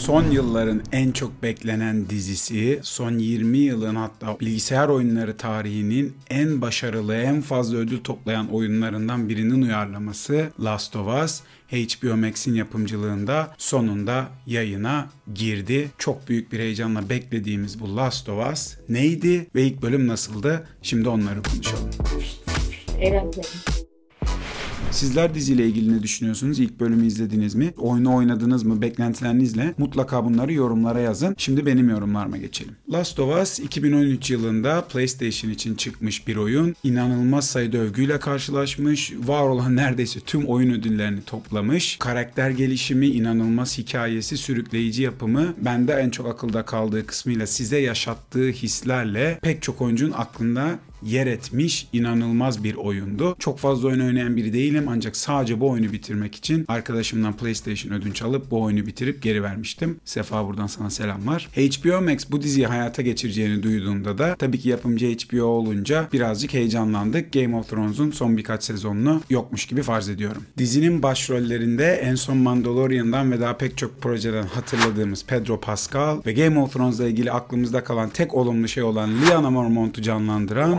Son yılların en çok beklenen dizisi, son 20 yılın hatta bilgisayar oyunları tarihinin en başarılı, en fazla ödül toplayan oyunlarından birinin uyarlaması Last of Us, HBO Max'in yapımcılığında sonunda yayına girdi. Çok büyük bir heyecanla beklediğimiz bu Last of Us neydi ve ilk bölüm nasıldı? Şimdi onları konuşalım. Sizler diziyle ilgili ne düşünüyorsunuz? İlk bölümü izlediniz mi? Oyunu oynadınız mı? Beklentilerinizle mutlaka bunları yorumlara yazın. Şimdi benim yorumlarıma geçelim. Last of Us 2013 yılında PlayStation için çıkmış bir oyun. İnanılmaz sayıda övgüyle karşılaşmış. Var olan neredeyse tüm oyun ödüllerini toplamış. Karakter gelişimi, inanılmaz hikayesi, sürükleyici yapımı, bende en çok akılda kaldığı kısmıyla size yaşattığı hislerle pek çok oyuncunun aklında yer etmiş inanılmaz bir oyundu. Çok fazla oyun oynayan biri değilim ancak sadece bu oyunu bitirmek için arkadaşımdan PlayStation ödünç alıp bu oyunu bitirip geri vermiştim. Sefa, buradan sana selamlar. HBO Max bu diziyi hayata geçireceğini duyduğumda da tabii ki yapımcı HBO olunca birazcık heyecanlandık. Game of Thrones'un son birkaç sezonunu yokmuş gibi farz ediyorum. Dizinin başrollerinde en son Mandalorian'dan ve daha pek çok projeden hatırladığımız Pedro Pascal ve Game of Thrones'la ilgili aklımızda kalan tek olumlu şey olan Lyanna Mormont'u canlandıran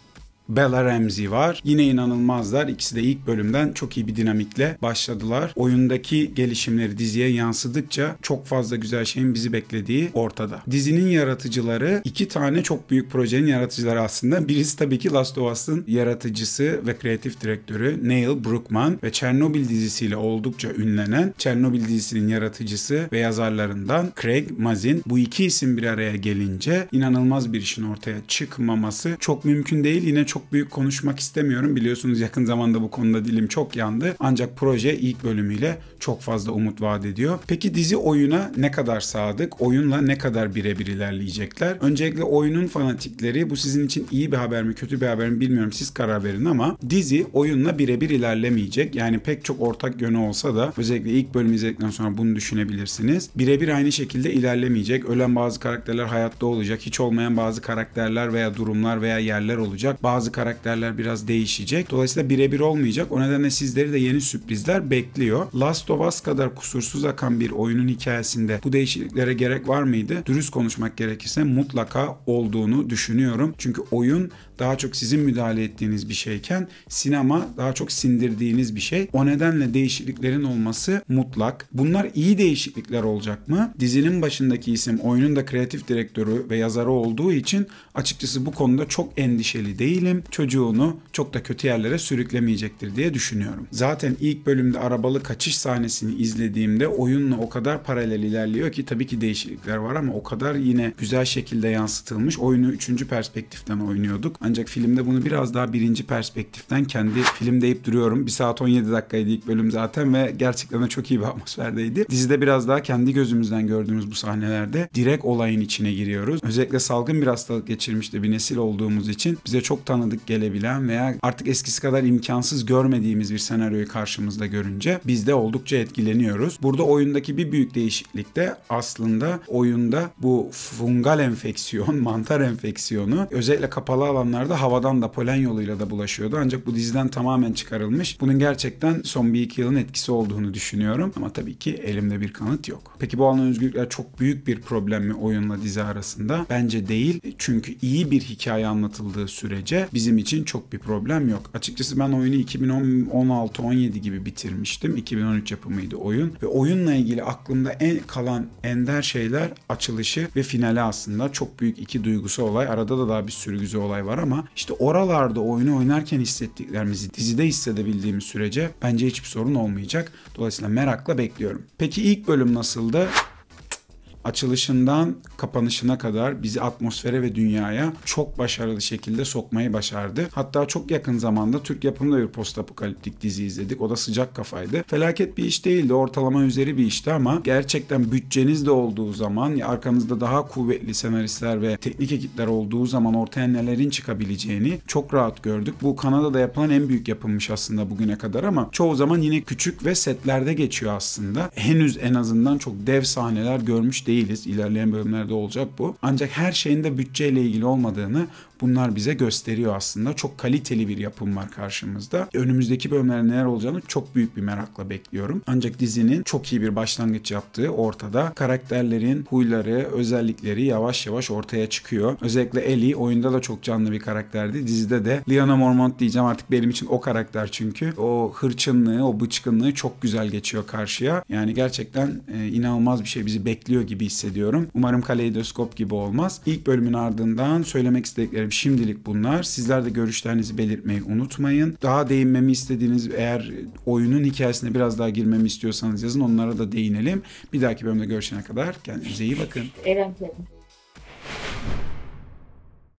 Bella Ramsey var. Yine inanılmazlar. İkisi de ilk bölümden çok iyi bir dinamikle başladılar. Oyundaki gelişimleri diziye yansıdıkça çok fazla güzel şeyin bizi beklediği ortada. Dizinin yaratıcıları iki tane çok büyük projenin yaratıcıları aslında. Birisi tabii ki Last of Us'ın yaratıcısı ve kreatif direktörü Neil Druckmann ve Chernobyl dizisiyle oldukça ünlenen Chernobyl dizisinin yaratıcısı ve yazarlarından Craig Mazin. Bu iki isim bir araya gelince inanılmaz bir işin ortaya çıkmaması çok mümkün değil. Yine çok büyük konuşmak istemiyorum. Biliyorsunuz yakın zamanda bu konuda dilim çok yandı. Ancak proje ilk bölümüyle çok fazla umut vaat ediyor. Peki dizi oyuna ne kadar sadık? Oyunla ne kadar birebir ilerleyecekler? Öncelikle oyunun fanatikleri, bu sizin için iyi bir haber mi kötü bir haber mi bilmiyorum, siz karar verin, ama dizi oyunla birebir ilerlemeyecek. Yani pek çok ortak yönü olsa da özellikle ilk bölümü izledikten sonra bunu düşünebilirsiniz. Birebir aynı şekilde ilerlemeyecek. Ölen bazı karakterler hayatta olacak. Hiç olmayan bazı karakterler veya durumlar veya yerler olacak. Bazı karakterler biraz değişecek. Dolayısıyla birebir olmayacak. O nedenle sizleri de yeni sürprizler bekliyor. Last of Us kadar kusursuz akan bir oyunun hikayesinde bu değişikliklere gerek var mıydı? Dürüst konuşmak gerekirse mutlaka olduğunu düşünüyorum. Çünkü oyun daha çok sizin müdahale ettiğiniz bir şeyken sinema daha çok sindirdiğiniz bir şey. O nedenle değişikliklerin olması mutlak. Bunlar iyi değişiklikler olacak mı? Dizinin başındaki isim oyunun da kreatif direktörü ve yazarı olduğu için açıkçası bu konuda çok endişeli değilim. Çocuğunu çok da kötü yerlere sürüklemeyecektir diye düşünüyorum. Zaten ilk bölümde arabalı kaçış sahnesini izlediğimde oyunla o kadar paralel ilerliyor ki tabii ki değişiklikler var ama o kadar yine güzel şekilde yansıtılmış. Oyunu 3. perspektiften oynuyorduk. Ancak filmde bunu biraz daha 1. perspektiften, kendi film deyip duruyorum. 1 saat 17 dakikaydı ilk bölüm zaten ve gerçekten de çok iyi bir atmosferdeydi. Dizide biraz daha kendi gözümüzden gördüğümüz bu sahnelerde direkt olayın içine giriyoruz. Özellikle salgın bir hastalık geçirmiş de bir nesil olduğumuz için bize çok tanıdık gelebilen veya artık eskisi kadar imkansız görmediğimiz bir senaryoyu karşımızda görünce biz de oldukça etkileniyoruz. Burada oyundaki bir büyük değişiklik de aslında oyunda bu fungal enfeksiyon, mantar enfeksiyonu özellikle kapalı alanlarda havadan da polen yoluyla da bulaşıyordu. Ancak bu diziden tamamen çıkarılmış. Bunun gerçekten son 1-2 yılın etkisi olduğunu düşünüyorum. Ama tabii ki elimde bir kanıt yok. Peki bu alan özgürlükler çok büyük bir problem mi oyunla dizi arasında? Bence değil. Çünkü iyi bir hikaye anlatıldığı sürece bizim için çok bir problem yok. Açıkçası ben oyunu 2016-17 gibi bitirmiştim. 2013 yapımıydı oyun. Ve oyunla ilgili aklımda kalan ender şeyler açılışı ve finali aslında. Çok büyük iki duygusal olay. Arada da daha bir sürü güzel olay var ama işte oralarda oyunu oynarken hissettiklerimizi dizide hissedebildiğimiz sürece bence hiçbir sorun olmayacak. Dolayısıyla merakla bekliyorum. Peki ilk bölüm nasıldı? Açılışından kapanışına kadar bizi atmosfere ve dünyaya çok başarılı şekilde sokmayı başardı. Hatta çok yakın zamanda Türk yapımında bir postapokaliptik dizi izledik. O da Sıcak Kafaydı. Felaket bir iş değildi. Ortalama üzeri bir işti ama gerçekten bütçeniz de olduğu zaman, arkanızda daha kuvvetli senaristler ve teknik ekipler olduğu zaman ortaya nelerin çıkabileceğini çok rahat gördük. Bu Kanada'da yapılan en büyük yapımmış aslında bugüne kadar ama çoğu zaman yine küçük ve setlerde geçiyor aslında. Henüz en azından çok dev sahneler görmüş değiliz. İlerleyen bölümlerde olacak bu. Ancak her şeyin de bütçeyle ilgili olmadığını, bunlar bize gösteriyor aslında. Çok kaliteli bir yapım var karşımızda. Önümüzdeki bölümlerde neler olacağını çok büyük bir merakla bekliyorum. Ancak dizinin çok iyi bir başlangıç yaptığı ortada. Karakterlerin huyları, özellikleri yavaş yavaş ortaya çıkıyor. Özellikle Ellie oyunda da çok canlı bir karakterdi. Dizide de Lyanna Mormont diyeceğim artık, benim için o karakter çünkü. O hırçınlığı, o bıçkınlığı çok güzel geçiyor karşıya. Yani gerçekten inanılmaz bir şey bizi bekliyor gibi hissediyorum. Umarım Kaleidoskop gibi olmaz. İlk bölümün ardından söylemek istediklerim şimdilik bunlar. Sizler de görüşlerinizi belirtmeyi unutmayın. Daha değinmemi istediğiniz, eğer oyunun hikayesine biraz daha girmemi istiyorsanız yazın, onlara da değinelim. Bir dahaki bölümde görüşene kadar kendinize iyi bakın. Eğlenceli.